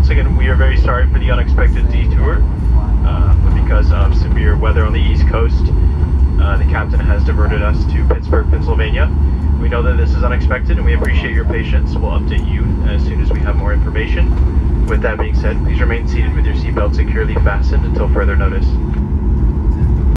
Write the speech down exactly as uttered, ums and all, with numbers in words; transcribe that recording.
once again, we are very sorry for the unexpected detour. Uh, but because of severe weather on the East Coast, uh, the captain has diverted us to Pittsburgh, Pennsylvania. We know that this is unexpected and we appreciate your patience. We'll update you as soon as we have more information. With that being said, please remain seated with your seatbelt securely fastened until further notice.